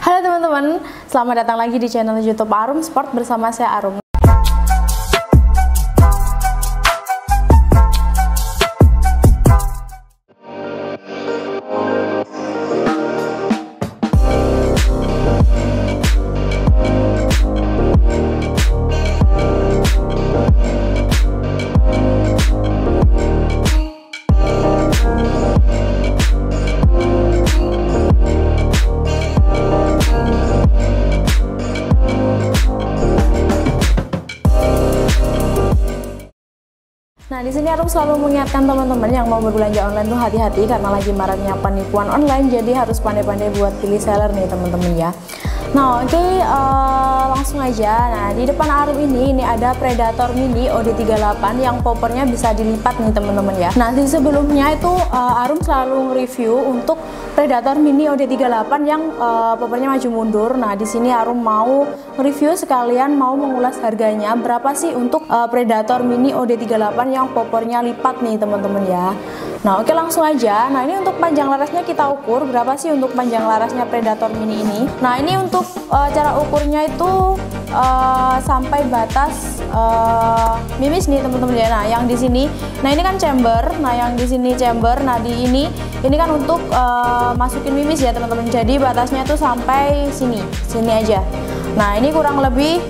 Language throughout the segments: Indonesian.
Halo teman-teman, selamat datang lagi di channel YouTube Arum Sport bersama saya Arum. Nah, di sini Arum selalu mengingatkan teman-teman yang mau berbelanja online tuh hati-hati karena lagi maraknya penipuan online, jadi harus pandai-pandai buat pilih seller nih teman-teman ya. Nah, oke, langsung aja. Nah, di depan Arum ini ada Predator Mini OD38 yang poppernya bisa dilipat nih teman-teman ya. Nah, di sebelumnya itu Arum selalu review untuk Predator Mini OD38 yang poppernya maju mundur. Nah, di sini Arum mau review sekalian mau mengulas harganya berapa sih untuk Predator Mini OD38 yang poppernya lipat nih teman-teman ya. Nah, oke, langsung aja. Nah, ini untuk panjang larasnya kita ukur berapa sih untuk panjang larasnya Predator Mini ini. Nah, ini untuk cara ukurnya itu sampai batas mimis nih teman-teman ya. Nah, yang di sini, nah ini kan chamber, nah yang di sini chamber, nah di ini kan untuk masukin mimis ya teman-teman. Jadi batasnya tuh sampai sini aja. Nah, ini kurang lebih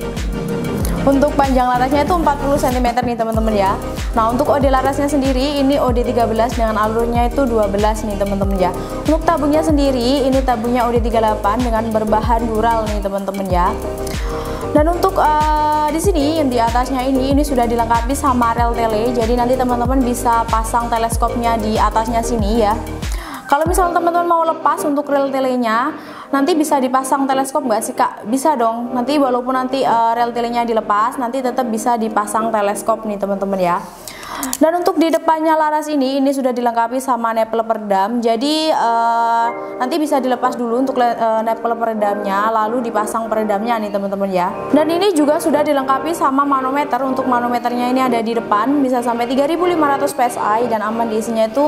untuk panjang larasnya itu 40 cm nih teman-teman ya. Nah, untuk OD larasnya sendiri ini OD13 dengan alurnya itu 12 nih teman-teman ya. Untuk tabungnya sendiri ini tabungnya OD38 dengan berbahan dural nih teman-teman ya. Dan untuk di sini yang di atasnya ini sudah dilengkapi sama rel tele. Jadi nanti teman-teman bisa pasang teleskopnya di atasnya sini ya. Kalau misalnya teman-teman mau lepas untuk rel telenya, nanti bisa dipasang teleskop nggak sih kak? Bisa dong, nanti walaupun nanti rel telenya dilepas, nanti tetap bisa dipasang teleskop nih teman-teman ya. Dan untuk di depannya laras ini sudah dilengkapi sama nipple peredam. Jadi nanti bisa dilepas dulu untuk nipple peredamnya, lalu dipasang peredamnya nih teman-teman ya. Dan ini juga sudah dilengkapi sama manometer. Untuk manometernya ini ada di depan, bisa sampai 3500 PSI dan aman diisinya itu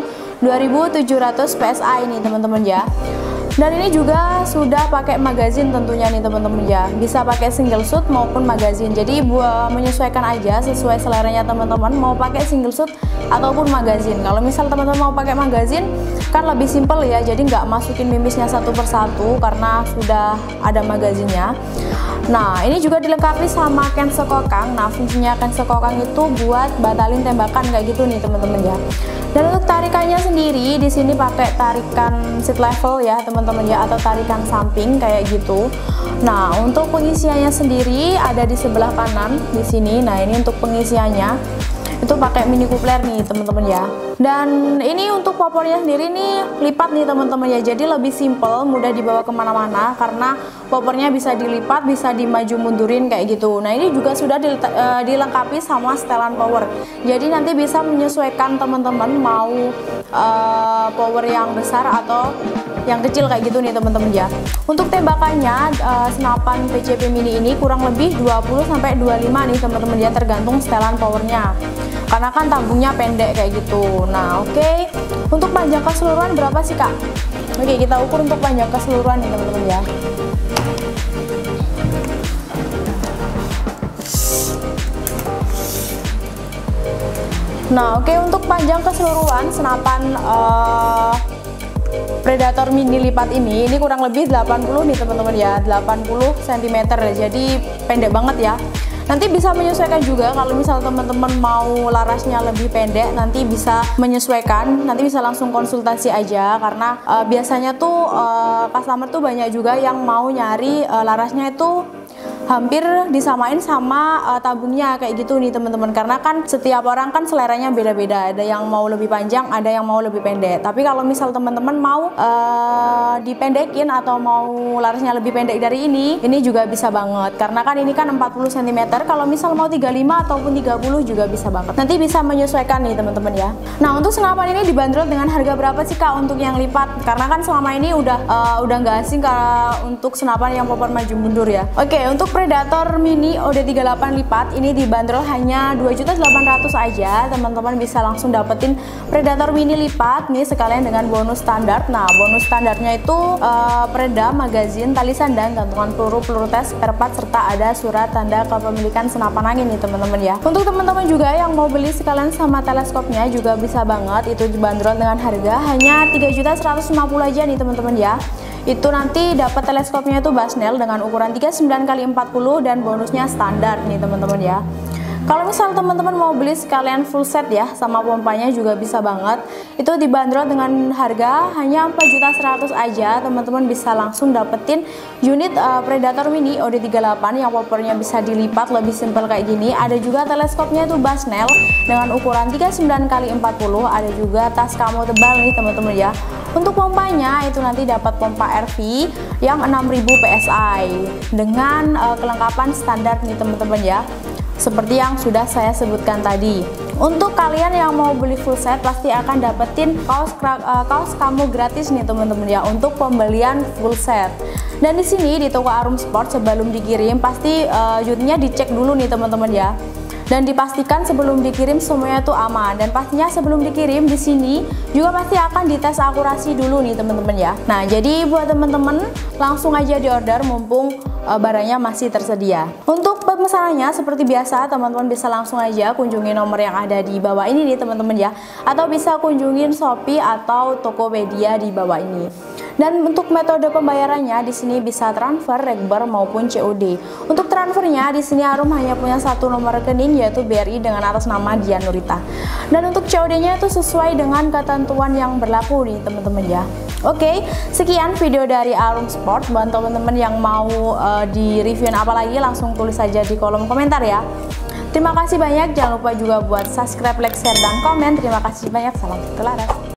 2700 PSI nih teman-teman ya. Dan ini juga sudah pakai magazin tentunya nih teman-teman ya. Bisa pakai single shoot maupun magazin. Jadi buat menyesuaikan aja sesuai seleranya teman-teman mau pakai single shoot ataupun magazin. Kalau misal teman-teman mau pakai magazin kan lebih simple ya. Jadi nggak masukin mimisnya satu persatu karena sudah ada magazinnya. Nah, ini juga dilengkapi sama can sekokang. Nah, fungsinya can sekokang itu buat batalin tembakan kayak gitu nih teman-teman ya. Dan untuk tarikannya sendiri di sini pakai tarikan seat level ya teman-teman ya, atau tarikan samping kayak gitu. Nah, untuk pengisiannya sendiri ada di sebelah kanan di sini. Nah, ini untuk pengisiannya itu pakai mini coupler nih teman-teman ya. Dan ini untuk poppernya sendiri nih lipat nih teman-teman ya. Jadi lebih simple, mudah dibawa kemana-mana karena poppernya bisa dilipat, bisa dimaju mundurin kayak gitu. Nah, ini juga sudah dilengkapi sama setelan power. Jadi nanti bisa menyesuaikan teman-teman mau power yang besar atau yang kecil kayak gitu nih teman-teman ya. Untuk tembakannya senapan PCP Mini ini kurang lebih 20-25 nih teman-teman ya, tergantung setelan powernya. Karena kan tabungnya pendek kayak gitu. Nah, oke. Untuk panjang keseluruhan berapa sih kak? Oke, kita ukur untuk panjang keseluruhan nih teman-teman ya. Nah, oke, untuk panjang keseluruhan senapan Predator Mini lipat ini kurang lebih 80 nih teman-teman ya, 80 cm. Jadi pendek banget ya. Nanti bisa menyesuaikan juga kalau misal teman-teman mau larasnya lebih pendek, nanti bisa menyesuaikan, nanti bisa langsung konsultasi aja karena biasanya tuh customer tuh banyak juga yang mau nyari larasnya itu hampir disamain sama tabungnya kayak gitu nih teman-teman, karena kan setiap orang kan seleranya beda-beda, ada yang mau lebih panjang, ada yang mau lebih pendek. Tapi kalau misal teman-teman mau dipendekin atau mau larasnya lebih pendek dari ini juga bisa banget, karena kan ini kan 40 cm. Kalau misal mau 35 ataupun 30 juga bisa banget, nanti bisa menyesuaikan nih teman-teman ya. Nah, untuk senapan ini dibanderol dengan harga berapa sih kak untuk yang lipat? Karena kan selama ini udah nggak asing untuk senapan yang popper maju mundur ya. Oke, untuk Predator Mini OD38 lipat ini dibanderol hanya 2.800.000 aja. Teman-teman bisa langsung dapetin Predator Mini lipat nih sekalian dengan bonus standar. Nah, bonus standarnya itu Preda, magazin, tali sandang, gantungan peluru tes, spare part, serta ada surat tanda kepemilikan senapan angin nih teman-teman ya. Untuk teman-teman juga yang mau beli sekalian sama teleskopnya juga bisa banget, itu dibanderol dengan harga hanya 3.150.000 aja nih teman-teman ya. Itu nanti dapat teleskopnya itu Basnel dengan ukuran 39x40 dan bonusnya standar nih teman-teman ya. Kalau misal teman-teman mau beli sekalian full set ya sama pompanya juga bisa banget. Itu dibanderol dengan harga hanya 4.100.000 aja. Teman-teman bisa langsung dapetin unit Predator Mini OD38 yang popernya bisa dilipat lebih simpel kayak gini. Ada juga teleskopnya itu Basnel dengan ukuran 39x40. Ada juga tas camo tebal nih teman-teman ya. Untuk pompanya itu nanti dapat pompa RV yang 6000 PSI dengan kelengkapan standar nih teman-teman ya. Seperti yang sudah saya sebutkan tadi. Untuk kalian yang mau beli full set pasti akan dapetin kaos kamu gratis nih teman-teman ya untuk pembelian full set. Dan di sini di toko Arum Sport sebelum dikirim pasti unitnya dicek dulu nih teman-teman ya. Dan dipastikan sebelum dikirim semuanya itu aman, dan pastinya sebelum dikirim di sini juga pasti akan dites akurasi dulu nih teman-teman ya. Nah, jadi buat teman-teman langsung aja di order mumpung barangnya masih tersedia. Untuk pemesanannya seperti biasa teman-teman bisa langsung aja kunjungi nomor yang ada di bawah ini nih teman-teman ya, atau bisa kunjungin Shopee atau Tokopedia di bawah ini. Dan untuk metode pembayarannya di sini bisa transfer, rekber maupun COD. Untuk transfernya di sini Arum hanya punya satu nomor rekening yaitu BRI dengan atas nama Dian Nurita. Dan untuk COD-nya itu sesuai dengan ketentuan yang berlaku nih teman-teman ya. Oke, sekian video dari Arum Sport. Buat teman-teman yang mau di reviewin apa lagi langsung tulis saja di kolom komentar ya. Terima kasih banyak, jangan lupa juga buat subscribe, like, share, dan komen. Terima kasih banyak, salam satu laras.